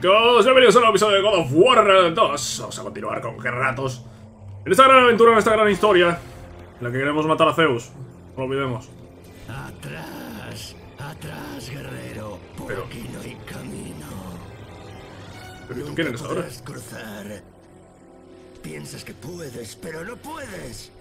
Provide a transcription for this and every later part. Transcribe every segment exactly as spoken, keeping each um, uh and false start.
Chicos, bienvenidos a un nuevo episodio de God of War dos. Vamos a continuar con Kratos en esta gran aventura, en esta gran historia en la que queremos matar a Zeus. No lo olvidemos. Atrás, atrás, guerrero. Por Pero... aquí no hay camino. ¿Pero tú quién eres ahora? Podrás cruzar. Piensas que puedes, pero no puedes.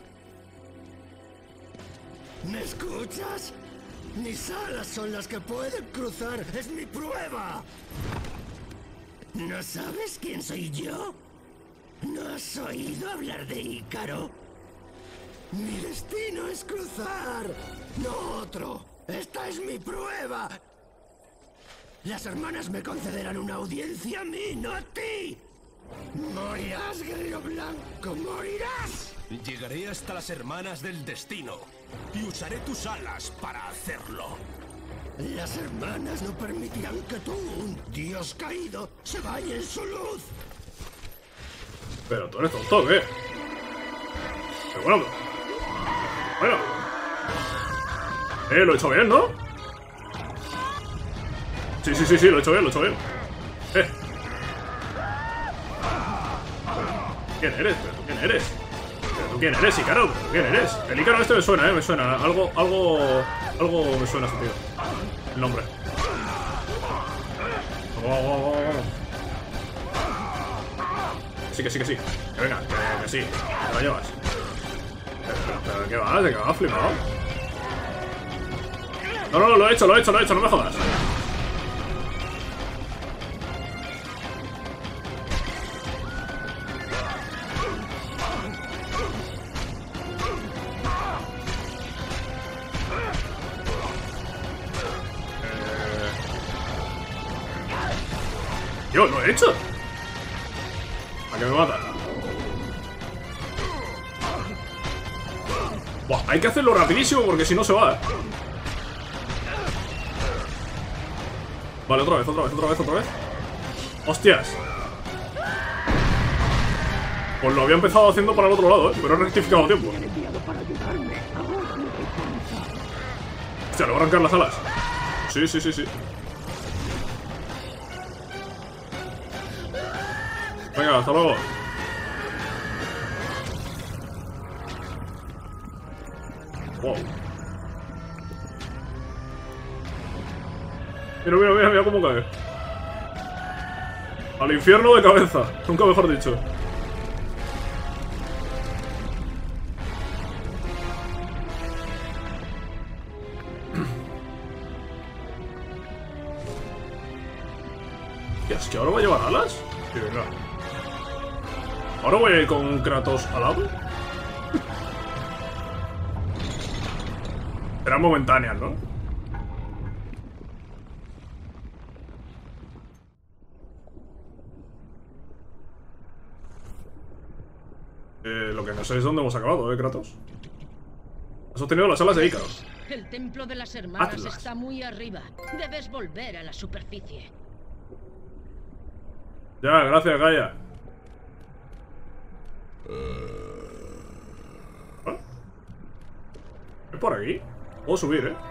¿Me escuchas? Mis alas son las que pueden cruzar. ¡Es mi prueba! ¿No sabes quién soy yo? ¿No has oído hablar de Ícaro? Mi destino es cruzar, no otro. Esta es mi prueba. Las hermanas me concederán una audiencia a mí, no a ti. Morirás, guerrero blanco, morirás. Llegaré hasta las hermanas del destino y usaré tus alas para hacerlo. Las hermanas no permitirán que tú, un dios caído, se bañe en su luz. Pero tú eres tonto, ¿qué? Pero bueno, bueno. Eh, lo he hecho bien, ¿no? Sí, sí, sí, sí, lo he hecho bien, lo he hecho bien. Eh. ¿Quién eres? ¿Pero tú quién eres? ¿Pero tú quién eres, Ícaro? ¿Pero tú quién eres? El Ícaro este me suena, eh, me suena. Algo, algo, algo me suena este tío. El nombre. Vamos, vamos, vamos, vamos. Sí, que sí, que sí. Que venga, que, que sí. Te la llevas. Pero, pero, ¿qué vas? ¿De qué vas, flipado? No, no, lo he hecho, lo he hecho, lo he hecho, no me jodas. Yo lo he hecho. ¿A qué me mata? Buah, hay que hacerlo rapidísimo porque si no se va, ¿eh? Vale, otra vez, otra vez, otra vez, otra vez. ¡Hostias! Pues lo había empezado haciendo para el otro lado, ¿eh? Pero he rectificado a tiempo. Hostia, le voy a arrancar las alas. Sí, sí, sí, sí. Venga, hasta luego. Wow. Mira, mira, mira, mira cómo cae. Al infierno de cabeza, nunca mejor dicho. ¿Qué es que ahora va a llevar alas? Sí, venga. ¿Ahora voy a ir con Kratos al lado? Serán momentáneas, ¿no? Eh, lo que no sé es dónde hemos acabado, ¿eh, Kratos? Has obtenido las alas de Ícaro. El templo de las hermanas Atlas. está muy arriba. Debes volver a la superficie. Ya, gracias, Gaia. ¿Ah? ¿Es por aquí? Puedo subir, ¿eh?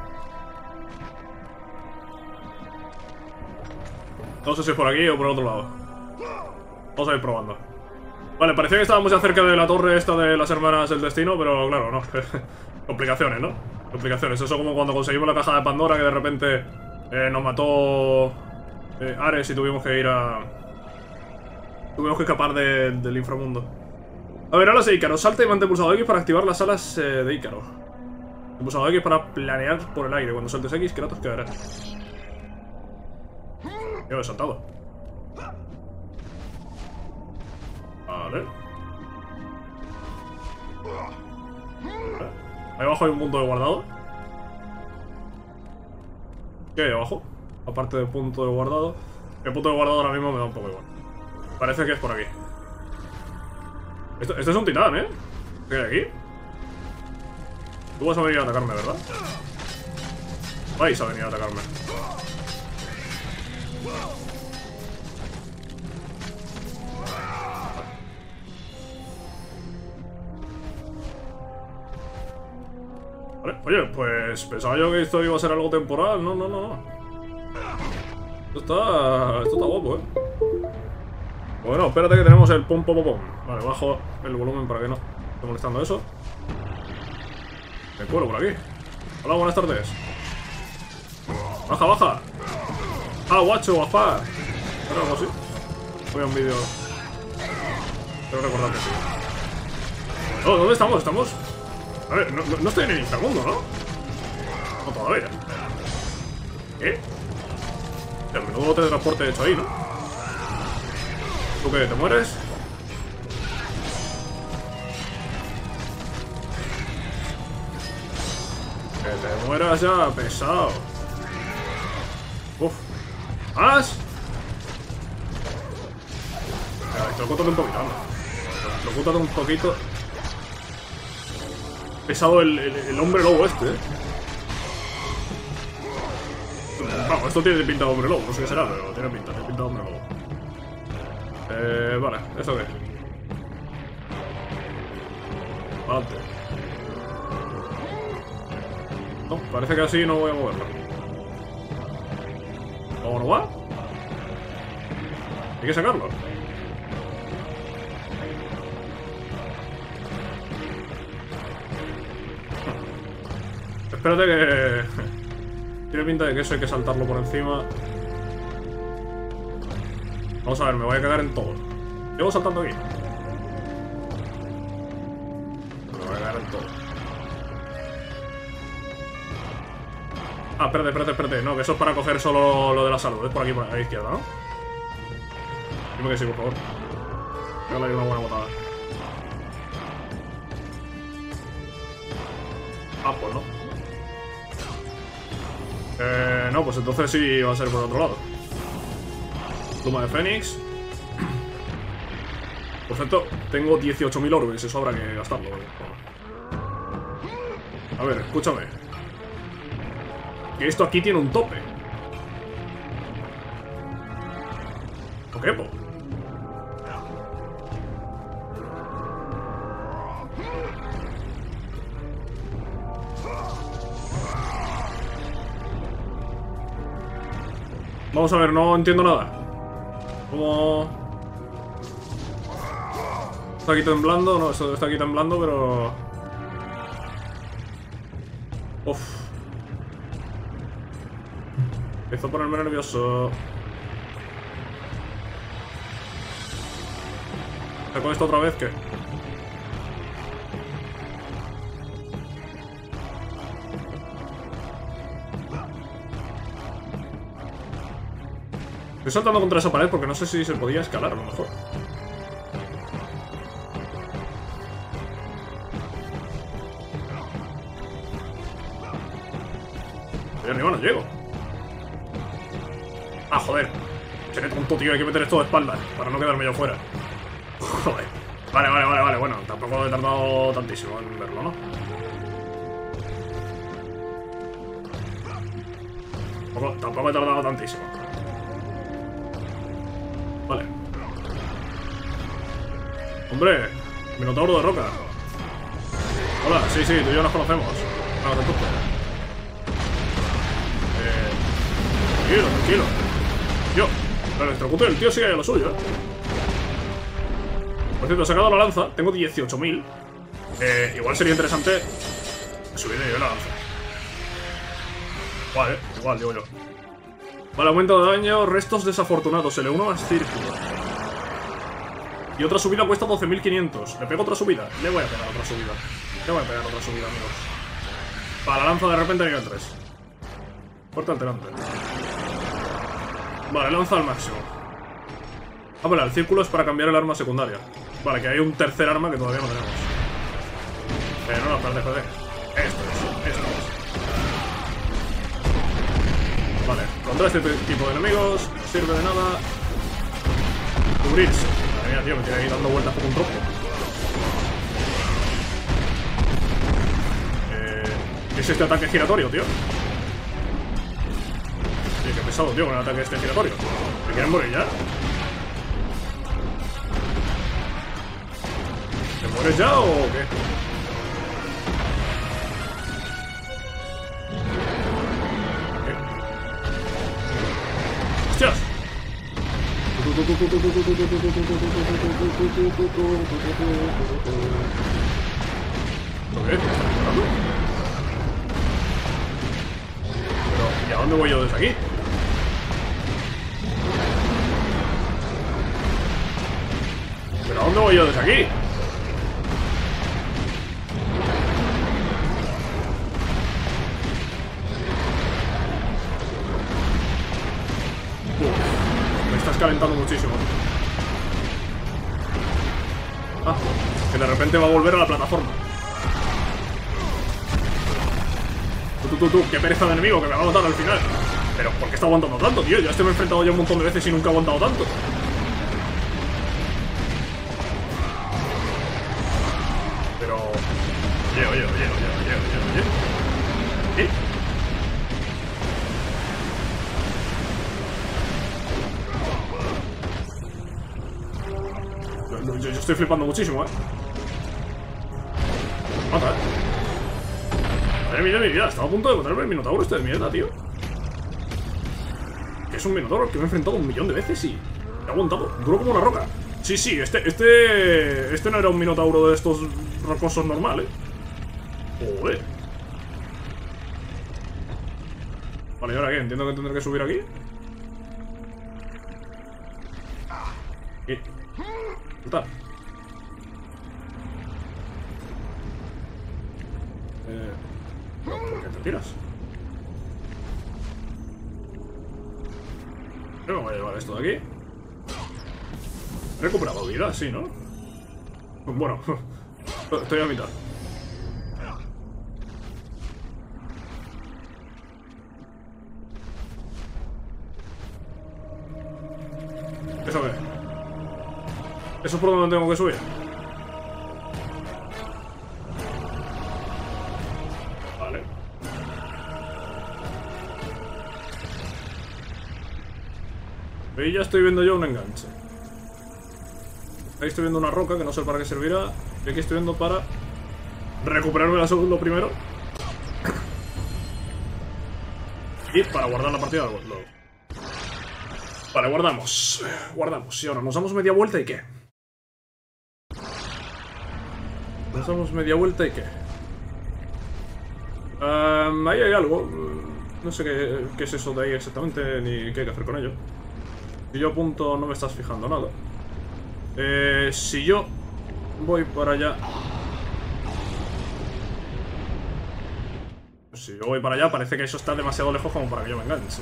No sé si es por aquí o por el otro lado. Vamos a ir probando. Vale, parecía que estábamos ya cerca de la torre esta de las hermanas del destino, pero claro, no. Complicaciones, ¿no? Complicaciones. Eso como cuando conseguimos la caja de Pandora, que de repente eh, nos mató eh, Ares y tuvimos que ir a... Tuvimos que escapar de, del inframundo. A ver, alas de Ícaro. Salta y mantén pulsado X para activar las alas eh, de Ícaro. He pulsado X para planear por el aire. Cuando saltes X, Kratos quedará. Yo he saltado. Vale. Ahí abajo hay un punto de guardado. ¿Qué hay abajo? Aparte del punto de guardado. El punto de guardado ahora mismo me da un poco igual. Parece que es por aquí. Esto, este es un titán, ¿eh? ¿Qué hay aquí? Tú vas a venir a atacarme, ¿verdad? Vais a venir a atacarme. Vale, oye, pues pensaba yo que esto iba a ser algo temporal. No, no, no, no. Esto está... Esto está guapo, ¿eh? Bueno, espérate que tenemos el pum pum pum. Vale, bajo el volumen para que no esté molestando eso. Me cuelo por aquí. Hola, buenas tardes. Baja, baja. Ah, guacho, guapa. ¿Era algo así? Voy a un vídeo. Pero recordar que sí. Oh, ¿dónde estamos? ¿Estamos? A ver, no, no, no estoy en el inframundo, ¿no? No todavía. ¿Qué? El menudo teletransporte hecho ahí, ¿no? ¿Tú qué? ¿Te mueres? Que te mueras ya, pesado. Uf. ¿Más? Electrocútate un poquito, anda. Electrocútate un poquito. Pesado el, el, el hombre lobo este, eh. Vamos, esto tiene pinta de hombre lobo, no sé qué será, pero tiene pinta, tiene pinta de hombre lobo. Eh, vale, ¿esto qué? Adelante. No, parece que así no voy a moverlo. ¿Cómo no va? Hay que sacarlo. Espérate que... Tiene pinta de que eso hay que saltarlo por encima. Vamos a ver, me voy a cagar en todo. ¿Llevo saltando aquí? Me voy a cagar en todo. Ah, espérate, espérate, espérate. No, que eso es para coger solo lo de la salud. Es por aquí, por a la izquierda, ¿no? Dime que sí, por favor. Voy a darle una buena botada. Ah, pues no. Eh, no, pues entonces sí va a ser por otro lado. Pluma de Fénix. Por cierto, tengo dieciocho mil orbes, eso habrá que gastarlo. A ver, escúchame. Que esto aquí tiene un tope. ¿O qué, po? Vamos a ver, no entiendo nada. ¿Cómo...? Está aquí temblando, no, esto está aquí temblando, pero... Uf. Empiezo a ponerme nervioso. ¿Saco esto otra vez? ¿Qué? Estoy saltando contra esa pared porque no sé si se podía escalar a lo mejor. Ahí arriba no llego. Ah, joder. Seré tonto, tío. Hay que meter esto de espaldas para no quedarme yo fuera. Joder. Vale, vale, vale, vale. Bueno, tampoco he tardado tantísimo en verlo, ¿no? Tampoco, tampoco he tardado tantísimo. Vale. Hombre, Minotauro de roca. Hola, sí, sí, tú y yo nos conocemos. No, no te preocupes. Eh... Tranquilo, tranquilo. Yo, el electrocuto del tío sigue a lo suyo, ¿eh? Por cierto, he sacado la lanza, tengo dieciocho mil. Eh, igual sería interesante subir de nivel la lanza. Igual, eh, igual, digo yo. Vale, aumento de daño, restos desafortunados, L uno más círculo. Y otra subida cuesta doce mil quinientos. ¿Le pego otra subida? Le voy a pegar otra subida. Le voy a pegar otra subida, amigos. Para la lanza de repente nivel tres. Fuerte alterante. Vale, lanza al máximo. Ah, vale, el círculo es para cambiar el arma secundaria. Vale, que hay un tercer arma que todavía no tenemos. Eh, no, no, espérate, espérate. Esto es, esto es. Vale, contra este tipo de enemigos no sirve de nada cubrirse. Madre mía, tío, me tiene ahí dando vueltas como un tropo. Eh, ¿Qué es este ataque giratorio, tío? Tío, qué pesado, tío, con el ataque este giratorio. ¿Me quieren morir ya? ¿Te mueres ya o qué? ¿Qué? ¡Hostias! Tú, tú, tú, tú, ¿Qué? ¿Estás disparando? Pero, ¿y a dónde voy yo desde aquí? ¿Pero a dónde voy yo desde aquí? Uf, me estás calentando muchísimo. Ah, que de repente va a volver a la plataforma. Tú, tú, tú, tú, qué pereza de enemigo que me va a matar al final. Pero, ¿por qué está aguantando tanto, tío? Yo a este me he enfrentado ya un montón de veces y nunca he aguantado tanto. Pero... Oye, oye, oye, oye, oye, oye, oye. ¿Qué? No, no, yo, yo estoy flipando muchísimo, ¿eh? Mata, ¿eh? Madre mía de mi vida, estaba a punto de botarme el minotauro este de mierda, tío. Que es un minotauro que me he enfrentado un millón de veces y... he aguantado, duro como una roca. Sí, sí, este, este... Este no era un minotauro de estos rocosos normales. Joder. Vale, ¿y ahora qué? Entiendo que tendré que subir aquí. ¿Qué? Saltar. Eh... ¿Por qué te tiras? Creo que me voy a llevar esto de aquí. He recuperado vida, sí, ¿no? Bueno, estoy a mitad. ¿Eso qué? ¿Eso es por donde tengo que subir? Vale. Ahí ya estoy viendo yo un enganche. Ahí estoy viendo una roca que no sé para qué servirá. Y aquí estoy viendo para recuperarme la salud lo primero. Y para guardar la partida luego. Vale, guardamos. Guardamos. Y ahora nos damos media vuelta y ¿qué? Nos damos media vuelta y ¿qué? Um, ahí hay algo. No sé qué, qué es eso de ahí exactamente ni qué hay que hacer con ello. Si yo apunto no me estás fijando nada. Eh, si yo voy para allá... Si yo voy para allá parece que eso está demasiado lejos como para que yo me enganche.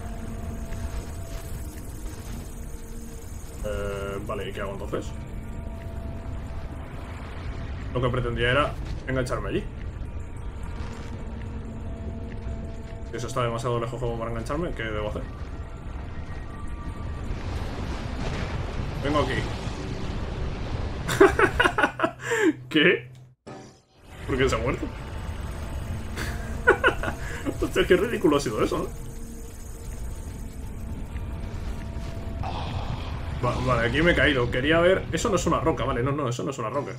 Eh, vale, ¿y qué hago entonces? Lo que pretendía era engancharme allí. Si eso está demasiado lejos como para engancharme, ¿qué debo hacer? Vengo aquí. ¿Qué? ¿Por qué se ha muerto? Hostia, qué ridículo ha sido eso, ¿no? Va, vale, aquí me he caído. Quería ver... Eso no es una roca, vale. No, no, eso no es una roca.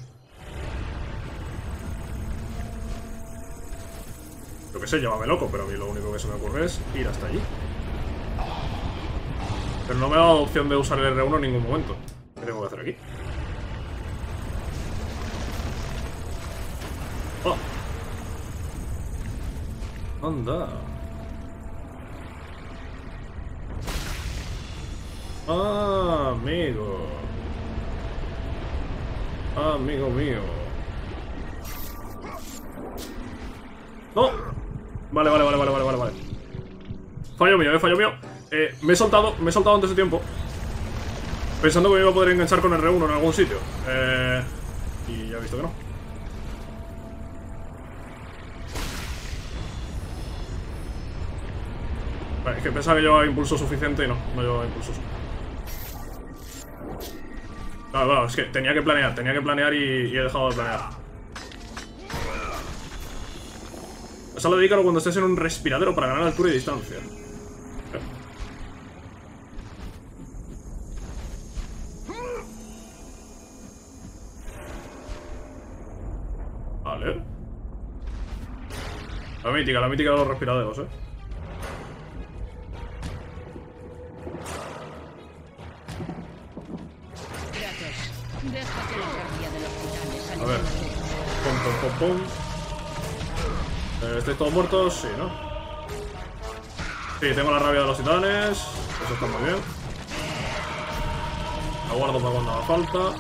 Lo que sé, llámame loco, pero a mí lo único que se me ocurre es ir hasta allí. Pero no me ha dado opción de usar el R uno en ningún momento. ¿Qué tengo que hacer aquí? ¡Oh! ¡Anda! ¡Ah, amigo! ¡Ah, amigo mío! ¡No! Vale, vale, vale, vale, vale, vale. Fallo mío, eh, fallo mío. Eh, me he soltado, me he soltado antes de tiempo. Pensando que me iba a poder enganchar con el R uno en algún sitio. Eh, y ya he visto que no. Vale, es que pensaba que llevaba impulso suficiente y no, no llevaba impulsos. Claro, claro, es que tenía que planear, tenía que planear y, y he dejado de planear. Solo dedícalo cuando estés en un respiradero para ganar altura y distancia. Vale. La mítica, la mítica de los respiraderos, eh. Pum, pum, pum. Eh, ¿Estáis todos muertos? Sí, ¿no? Sí, tengo la rabia de los titanes. Eso está muy bien. La guardo para cuando haga falta.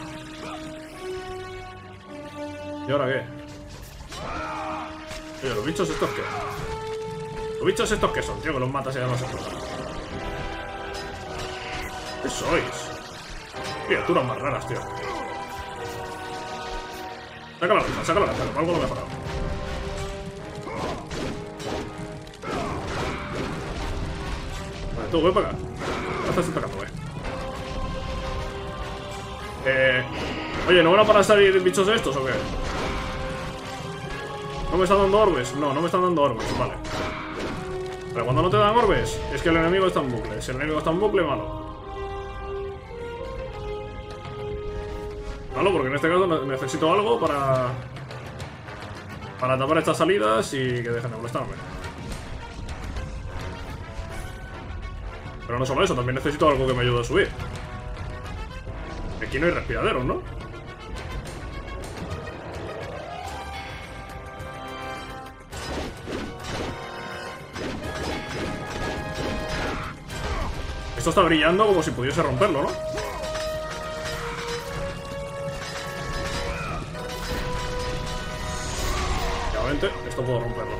¿Y ahora qué? Oye, ¿los bichos estos qué? ¿Los bichos estos qué son, tío? Que los matas y además explotan. ¿Qué sois? Criaturas más raras, tío. Saca la lanza, saca la lanza, algo lo he mejorado. Vale, tú, ven para acá. ¿Qué haces atacando, eh? Eh... Oye, ¿no van a parar a salir bichos de estos o qué? ¿No me están dando orbes? No, no me están dando orbes, vale. Pero cuando no te dan orbes, es que el enemigo está en bucle. Si el enemigo está en bucle, malo. Malo, porque en este caso necesito algo para... Para tapar estas salidas y que dejen de molestarme. Pero no solo eso, también necesito algo que me ayude a subir. Aquí no hay respiraderos, ¿no? Esto está brillando como si pudiese romperlo, ¿no? Obviamente, esto puedo romperlo.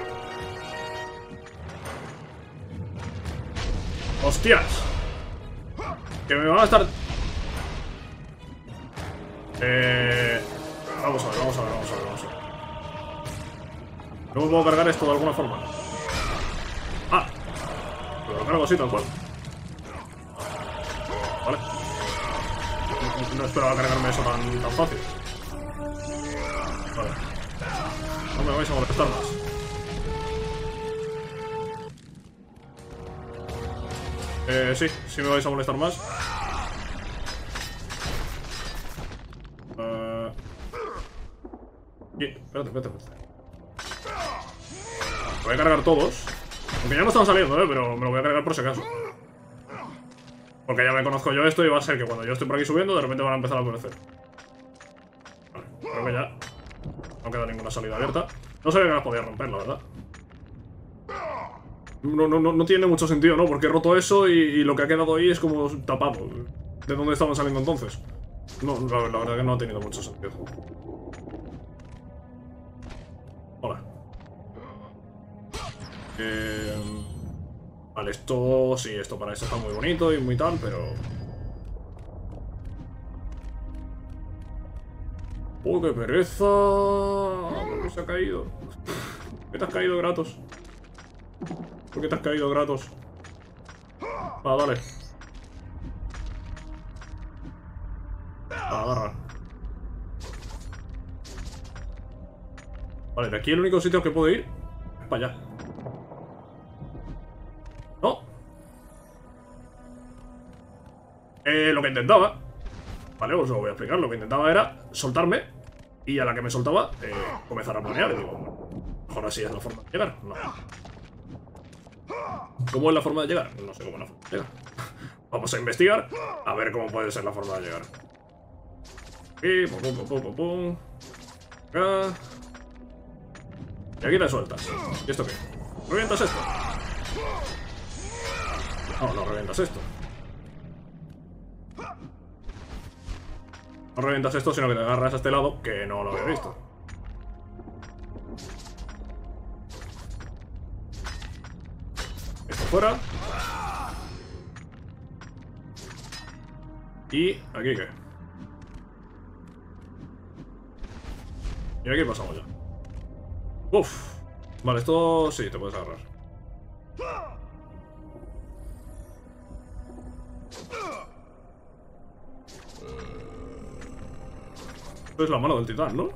¡Hostias! Que me van a estar... Eh... Vamos a ver, vamos a ver, vamos a ver, vamos a ver. ¿No me puedo cargar esto de alguna forma? Ah, pero lo cargo así, tal cual. Vale. No, no esperaba cargarme eso tan, tan fácil. Vale. No me vais a molestar más. Eh, sí, sí me vais a molestar más. Uh... Y, espérate, espérate, espérate. Voy a cargar todos. Aunque ya no están saliendo, eh, pero me lo voy a cargar por si acaso. Porque ya me conozco yo esto y va a ser que cuando yo estoy por aquí subiendo, de repente van a empezar a aparecer. Vale, creo que ya no queda ninguna salida abierta. No sabía que las podía romper, la verdad. No, no, no, no tiene mucho sentido, ¿no? Porque he roto eso y, y lo que ha quedado ahí es como tapado. ¿De dónde estaban saliendo entonces? No, la, la verdad que no ha tenido mucho sentido. Hola. Eh, vale, esto... Sí, esto para eso está muy bonito y muy tal, pero... ¡Uy, qué pereza! ¿Por qué se ha caído? ¿Por qué te has caído, Kratos? ¿Por qué te has caído, Kratos? Va, dale. Va, agarra. Vale, de aquí el único sitio al que puedo ir es para allá. No. Eh, lo que intentaba... Vale, os lo voy a explicar. Lo que intentaba era soltarme y a la que me soltaba, eh, comenzar a planear. Y digo, bueno, mejor así es la forma de llegar. No. ¿Cómo es la forma de llegar? No sé cómo es la forma de llegar. Vamos a investigar a ver cómo puede ser la forma de llegar. Aquí, pum, pum, pum, pum, pum. Acá. Y aquí te sueltas. ¿Y esto qué? ¿Revientas esto? No, no revientas esto. No revientas esto, sino que te agarras a este lado, que no lo había visto. Esto fuera. Y aquí qué. Y aquí pasamos ya. Uf. Vale, esto sí, te puedes agarrar. Esto es la mano del titán, ¿no?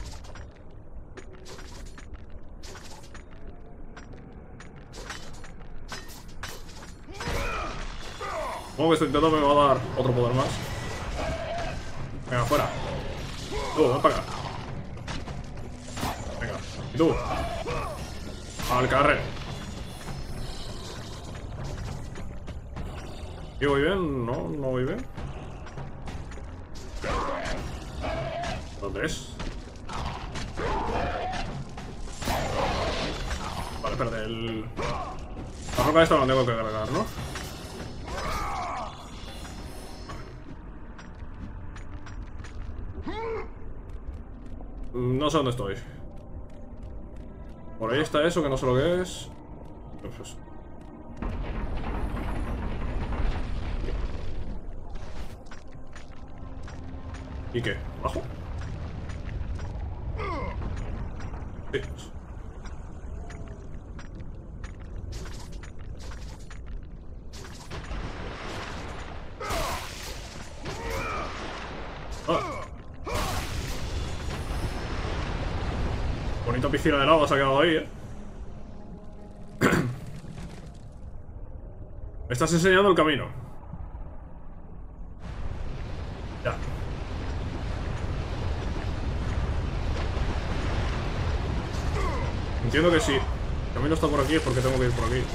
Supongo que este intento me va a dar otro poder más. Venga, fuera. Tú, ven para acá. Venga, y tú. Al carrero. ¿Y voy bien? No, no voy bien. ¿Dónde es? espérate, el... La roca esta no tengo que cargar, ¿no? No sé dónde estoy. Por ahí está eso, que no sé lo que es. Pues... ¿Y qué? ¿Abajo? Sí. Ah. Bonita piscina de lava se ha quedado ahí, eh. Me estás enseñando el camino. Ya. Entiendo que si el camino está por aquí es porque tengo que ir por aquí.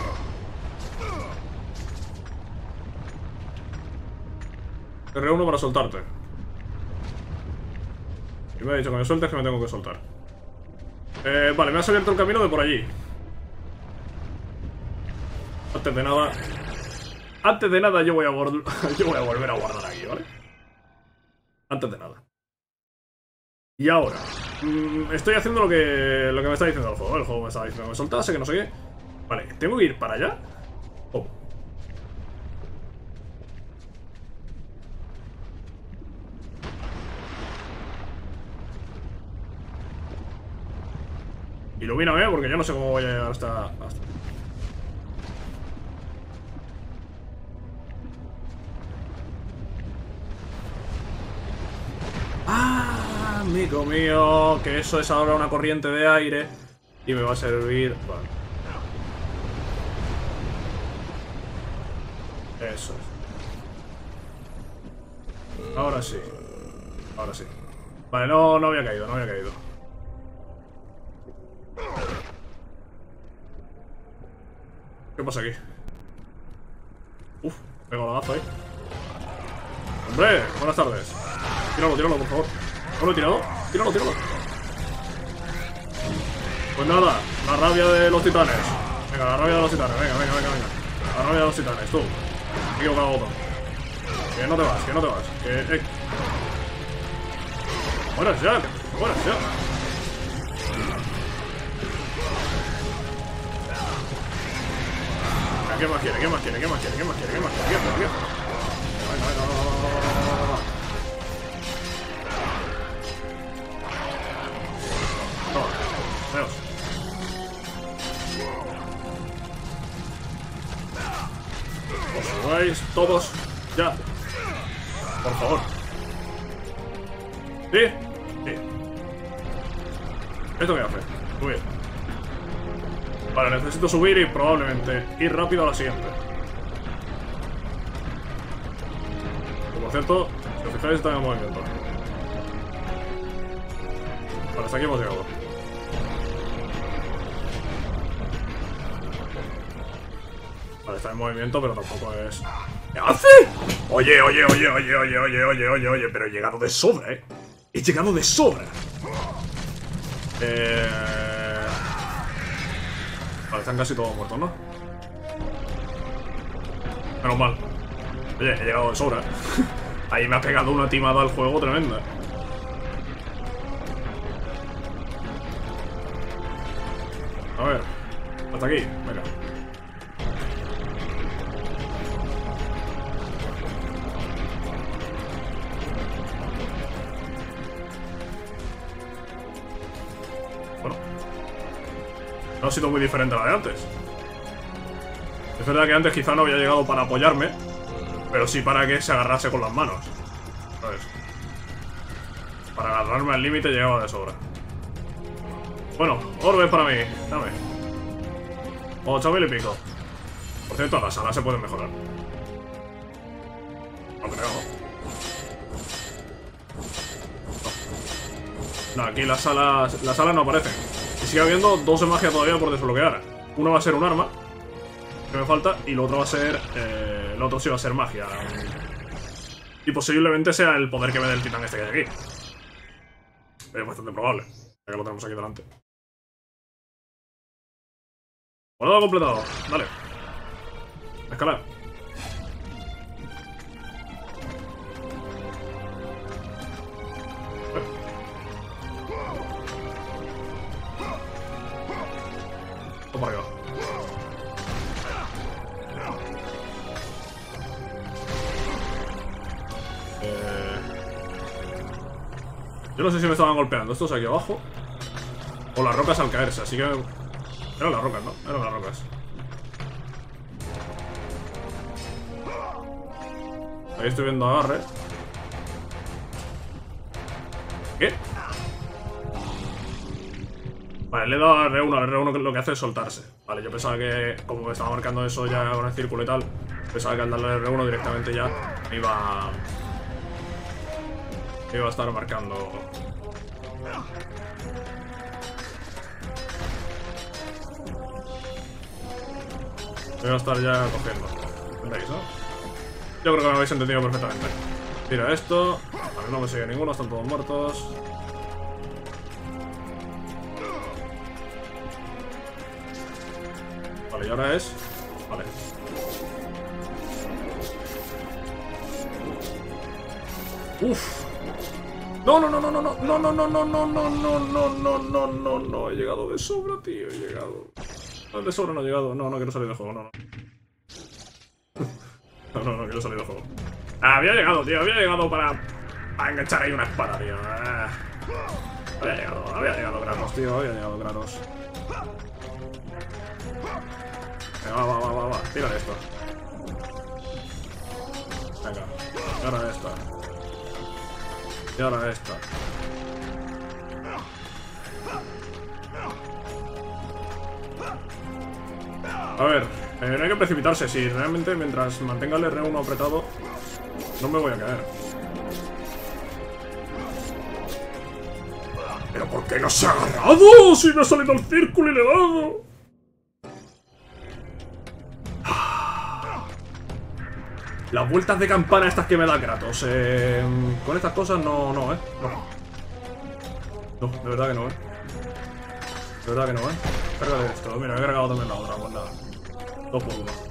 Te reúno para soltarte. Y me ha dicho que me sueltes que me tengo que soltar. Eh, vale, me has abierto el camino de por allí. Antes de nada... Antes de nada yo voy a, yo voy a volver a guardar aquí, ¿vale? Antes de nada. Y ahora... Mmm, estoy haciendo lo que, lo que me está diciendo el juego. El juego me está diciendo que me soltase, que no sé qué. Vale, ¿tengo que ir para allá? ¿Cómo? Ilumíname, porque yo no sé cómo voy a llegar hasta... hasta... ¡Ah! Amigo mío, que eso es ahora una corriente de aire y me va a servir... Vale. Eso es. Ahora sí. Ahora sí. Vale, no, no había caído, no había caído. ¿Qué pasa aquí? Uf, pego el lagazo ahí. ¡Hombre! Buenas tardes. Tíralo, tíralo, por favor. ¿No lo he tirado? Tíralo, tíralo. Pues nada, la rabia de los titanes. Venga, la rabia de los titanes. Venga, venga, venga, venga. La rabia de los titanes, tú. Me he equivocado botón. Que no te vas, que no te vas. Que... Eh. Buenas ya, buenas ya. ¿Qué más quiere? ¿Qué más quiere? ¿Qué más quiere? ¿Qué más quiere? ¿Qué más quiere? ¿Qué más quiere? Venga, venga, venga, venga. Toma, veos. Os subáis todos ya. Por favor. ¿Sí? Sí. ¿Esto qué hace? Subir. Vale, necesito subir y probablemente ir rápido a la siguiente. Que, por cierto, si os fijáis, está en movimiento. Vale, hasta aquí hemos llegado. Vale, está en movimiento, pero tampoco es... ¿Qué hace? Oye, oye, oye, oye, oye, oye, oye, oye, oye, pero he llegado de sobra, ¿eh? He llegado de sobra. Eh... Vale, están casi todos muertos, ¿no? Menos mal. Oye, he llegado de sobra, ¿eh? Ahí me ha pegado una timada al juego tremenda. A ver. Hasta aquí, venga. Bueno. No ha sido muy diferente a la de antes. Es verdad que antes quizá no había llegado para apoyarme, pero sí para que se agarrase con las manos, ¿sabes? Para agarrarme al límite llegaba de sobra. Bueno, orbes para mí, dame. Ocho mil y pico. Por cierto, las salas se pueden mejorar. No creo. No, aquí las salas, las salas no aparecen. Y sigue habiendo dos de magia todavía por desbloquear. Uno va a ser un arma, que me falta, y lo otro va a ser... Eh, lo otro sí va a ser magia. Y posiblemente sea el poder que me dé el titán este que hay aquí. Es bastante probable, ya que lo tenemos aquí delante. Guardado completado. Dale. Escalar. Toma arriba. Eh... Yo no sé si me estaban golpeando estos aquí abajo o las rocas al caerse, así que... Eran las rocas, ¿no? Eran las rocas. Ahí estoy viendo agarre. ¿Qué? Vale, le he dado a R uno. A R uno lo que hace es soltarse. Vale, yo pensaba que, como me estaba marcando eso ya con el círculo y tal, pensaba que al darle a R uno directamente ya me iba... Me iba a estar marcando... Me iba a estar ya cogiendo. ¿Entendéis, no? Yo creo que me habéis entendido perfectamente. Tira esto. Vale, no me sigue ninguno, están todos muertos. Vale, y ahora es... Vale. Uf. No, no, no, no, no, no, no, no, no, no, no, no, no, no, no, no, no, no, he llegado de sobra, tío, he llegado. No, de sobra no he llegado, no, no quiero salir del juego, no, no. No, no, no quiero salir del juego. Ah, había llegado, tío, había llegado para... Para enganchar ahí una espada, tío. Ah, había llegado, había llegado Kratos, tío, había llegado Kratos. Venga, va, va, va, va, va, tírale esto. Venga, y ahora esta. Y ahora esta. A ver, eh, no hay que precipitarse. Si realmente mientras mantenga el R uno apretado, no me voy a caer. ¿Pero por qué no se ha agarrado? Si me ha salido el círculo y le he dado. Las vueltas de campana estas que me da Kratos. Eh, con estas cosas no, no, eh. No. No, de verdad que no, eh. De verdad que no, eh. Cárgale esto. Mira, he cargado también la otra, pues nada. Dos por uno.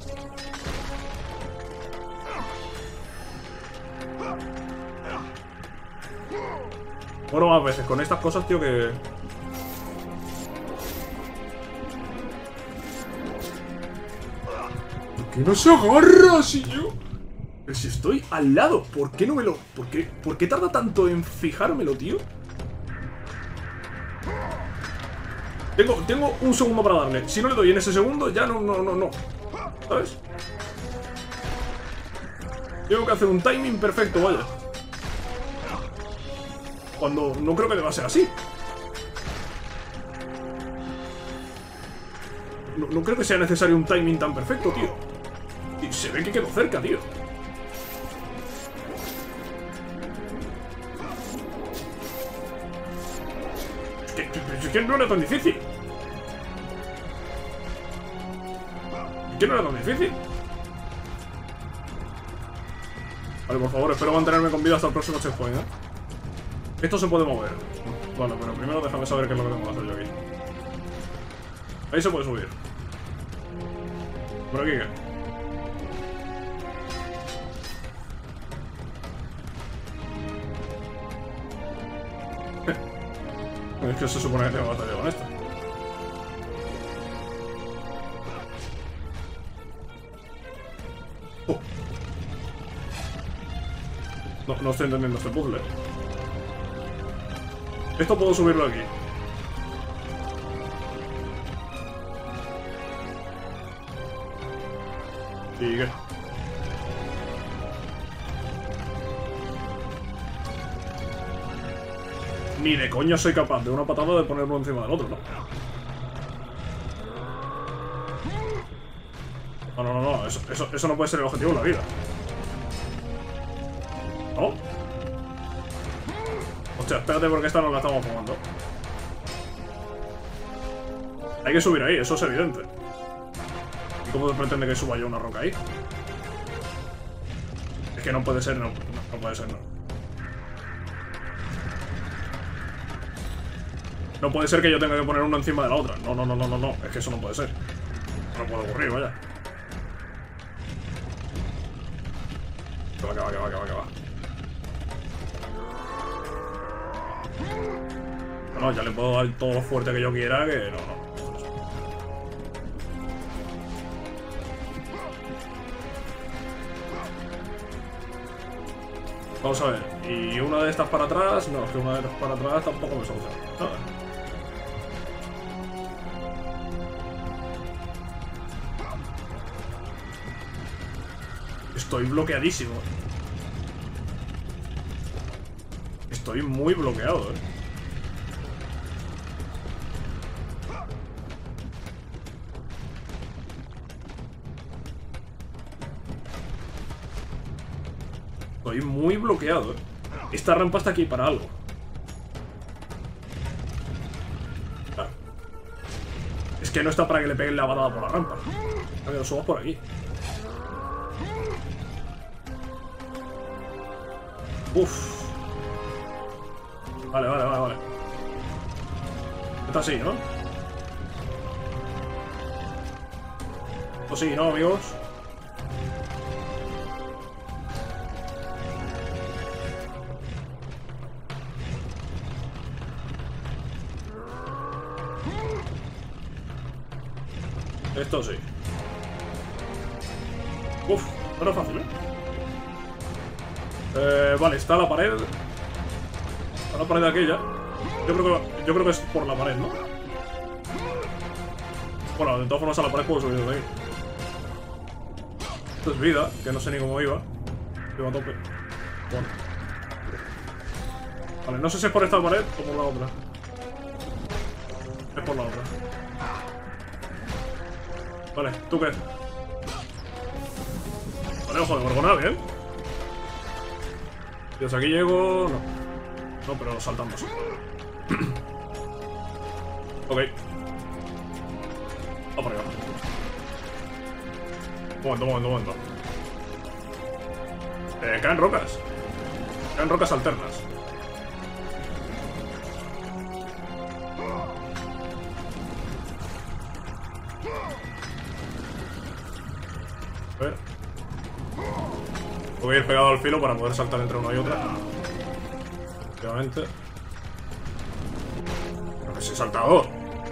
Bueno, más veces con estas cosas, tío, que... ¿Por qué no se agarra si yo...? Pero si estoy al lado, ¿por qué no me lo...? ¿Por qué, ¿Por qué tarda tanto en fijármelo, tío? Tengo, tengo un segundo para darle. Si no le doy en ese segundo, ya no, no, no, no. ¿Sabes? Tengo que hacer un timing perfecto, vaya. Cuando no creo que deba ser así. No, no creo que sea necesario un timing tan perfecto, tío. Y se ve que quedó cerca, tío. Es que, es que no era tan difícil. Es que no era tan difícil. Vale, por favor, espero mantenerme con vida hasta el próximo checkpoint, ¿eh? Esto se puede mover. Vale, bueno, primero déjame saber qué es lo que tengo que hacer yo aquí. Ahí se puede subir. ¿Por aquí qué? Es que se supone que tengo batalla con esto. Oh. No, no estoy entendiendo este puzzle. Esto puedo subirlo aquí. ¿Y qué? Ni de coña soy capaz de una patada de ponerlo encima del otro, ¿no? No, no, no, no. Eso, eso, eso no puede ser el objetivo de la vida. ¿No? Hostia, espérate porque esta no la estamos jugando. Hay que subir ahí, eso es evidente. ¿Y cómo pretende que suba yo una roca ahí? Es que no puede ser, no. No, no puede ser, no. No puede ser que yo tenga que poner una encima de la otra. No, no, no, no, no, no. Es que eso no puede ser. No puedo ocurrir, vaya. Que va, que va, que va, que va, que va. No, ya le puedo dar todo lo fuerte que yo quiera, que no, no. Vamos a ver. Y una de estas para atrás, no, es que una de estas para atrás tampoco me soluciona. Nada. Estoy bloqueadísimo. Estoy muy bloqueado, eh. Estoy muy bloqueado, eh. Esta rampa está aquí para algo. Claro. Es que no está para que le peguen la patada por la rampa. Para que lo subas por aquí. Uff. Vale, vale, vale, vale. Está así, ¿no? Pues sí, ¿no, amigos? Esto sí. Uf, no era fácil, ¿eh? Eh, vale, está la pared. Está la pared aquella. Yo creo que, yo creo que es por la pared, ¿no? Bueno, de todas formas a la pared puedo subir de ahí. Esto es vida, que no sé ni cómo iba. Iba a tope. Bueno. Vale, no sé si es por esta pared o por la otra. Es por la otra. Vale, ¿tú qué? Vale, ojo de gorgona, bien. Desde aquí llego... No. No, pero saltamos. Ok. Va para allá. Un momento, un momento, un momento. Eh, caen rocas. Caen rocas alternas. A ver. Voy a ir pegado al filo para poder saltar entre una y otra. Efectivamente. Creo que sí he saltado.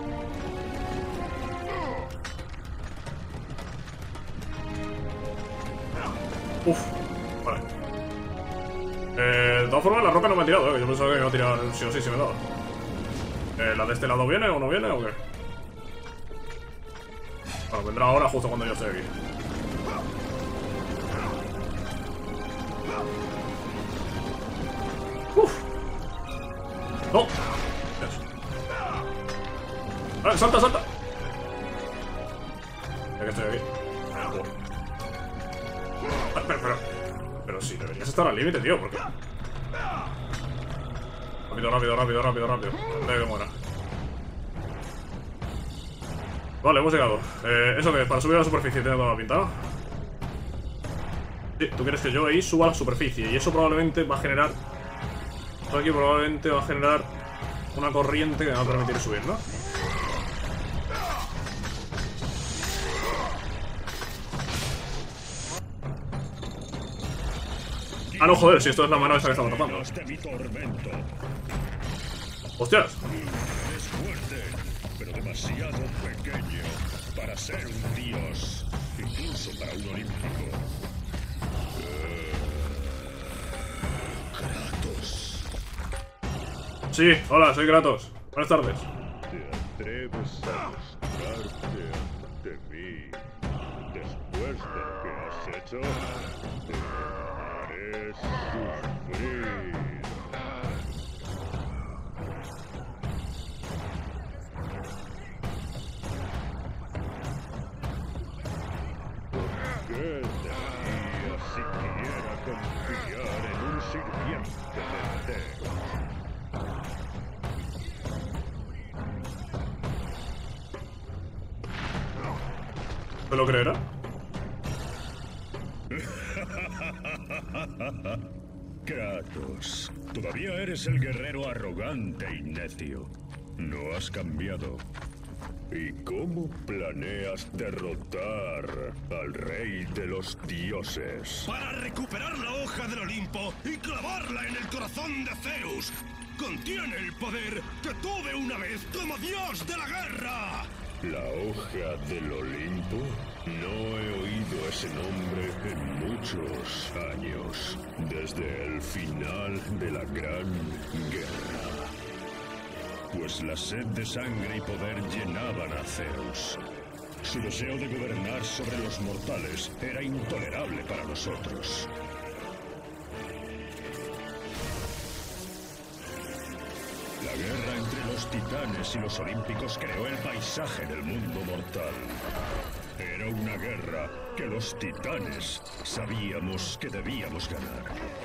Uf, vale. Eh, de todas formas, la roca no me ha tirado, ¿eh? Yo pensaba que me iba a tirar sí o sí si me daba. Eh, ¿La de este lado viene o no viene o qué? Bueno, vendrá ahora justo cuando yo esté aquí. Uf. No. Eso. Vale, salta, salta. Ya que estoy aquí. Ah, pero, pero, pero sí, deberías estar al límite, tío, ¿por qué? Rápido, rápido, rápido, rápido, rápido. Antes de que muera. Vale, hemos llegado. Eh, ¿Eso qué es? Para subir a la superficie tiene toda la pinta, ¿no? Sí, tú quieres que yo ahí suba a la superficie. Y eso probablemente va a generar... Esto aquí probablemente va a generar una corriente que me va a permitir subir, ¿no? Ah, no, joder, si esto es la mano esa que estamos tapando. ¡Hostias! Es fuerte, pero demasiado pequeño para ser un dios, incluso para un olímpico. Kratos. Sí, hola, soy Kratos. Buenas tardes. ¿Te atreves a mostrarte ante mí después de lo que has hecho? Te haré sufrir. ¿Qué daría siquiera confiar en un sirviente de Zeus? ¿Me lo creerá? Kratos, todavía eres el guerrero arrogante y necio. No has cambiado. ¿Y cómo planeas derrotar al rey de los dioses? Para recuperar la hoja del Olimpo y clavarla en el corazón de Zeus. Contiene el poder que tuve una vez como dios de la guerra. ¿La hoja del Olimpo? No he oído ese nombre en muchos años, desde el final de la Gran Guerra. Pues la sed de sangre y poder llenaban a Zeus. Su deseo de gobernar sobre los mortales era intolerable para nosotros. La guerra entre los titanes y los olímpicos creó el paisaje del mundo mortal. Era una guerra que los titanes sabíamos que debíamos ganar.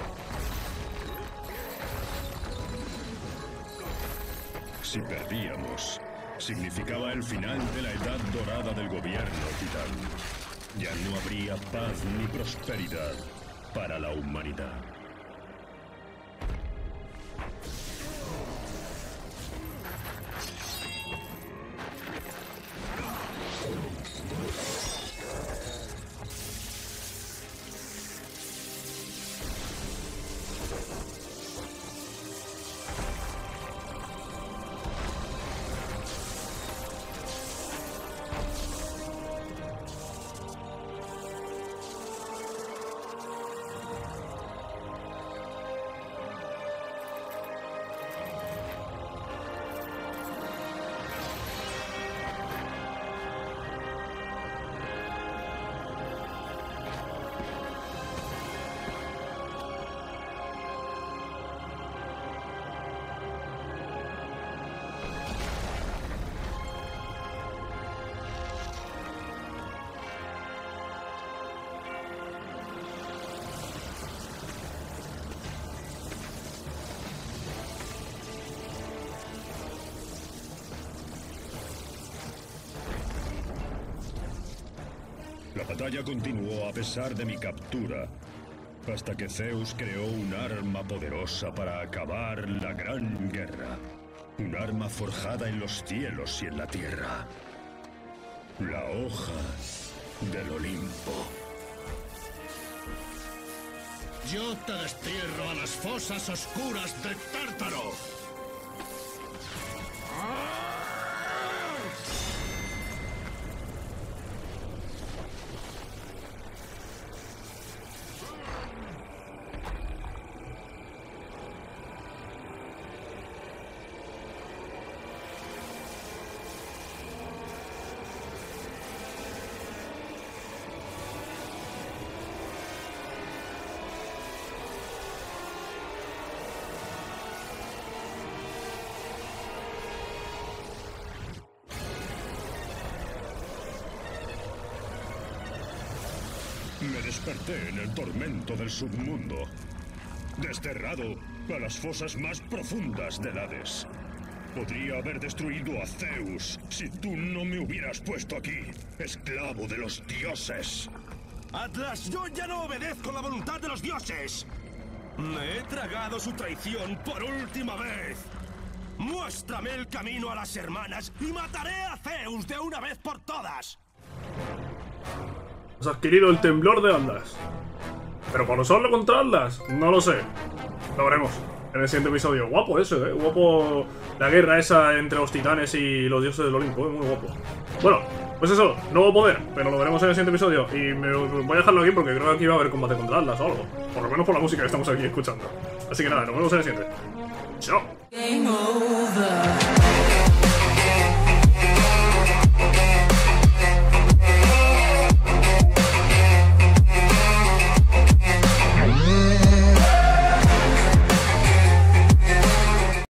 Si perdíamos, significaba el final de la edad dorada del gobierno titán. Ya no habría paz ni prosperidad para la humanidad. La batalla continuó a pesar de mi captura, hasta que Zeus creó un arma poderosa para acabar la Gran Guerra. Un arma forjada en los cielos y en la tierra. La hoja del Olimpo. Yo te destierro a las fosas oscuras de Tártaro. Me desperté en el tormento del submundo, desterrado a las fosas más profundas del Hades. Podría haber destruido a Zeus si tú no me hubieras puesto aquí, esclavo de los dioses. Atlas, yo ya no obedezco la voluntad de los dioses. Me he tragado su traición por última vez. Muéstrame el camino a las hermanas y mataré a Zeus de una vez por todas. Has adquirido el temblor de Atlas. ¿Pero por usarlo contra Atlas? No lo sé. Lo veremos en el siguiente episodio. Guapo eso, eh. Guapo la guerra esa entre los titanes y los dioses del Olimpo, eh. Muy guapo. Bueno, pues eso, nuevo poder. Pero lo veremos en el siguiente episodio. Y me voy a dejarlo aquí porque creo que aquí va a haber combate contra Atlas o algo. Por lo menos por la música que estamos aquí escuchando. Así que nada, nos vemos en el siguiente. Chao. Game over.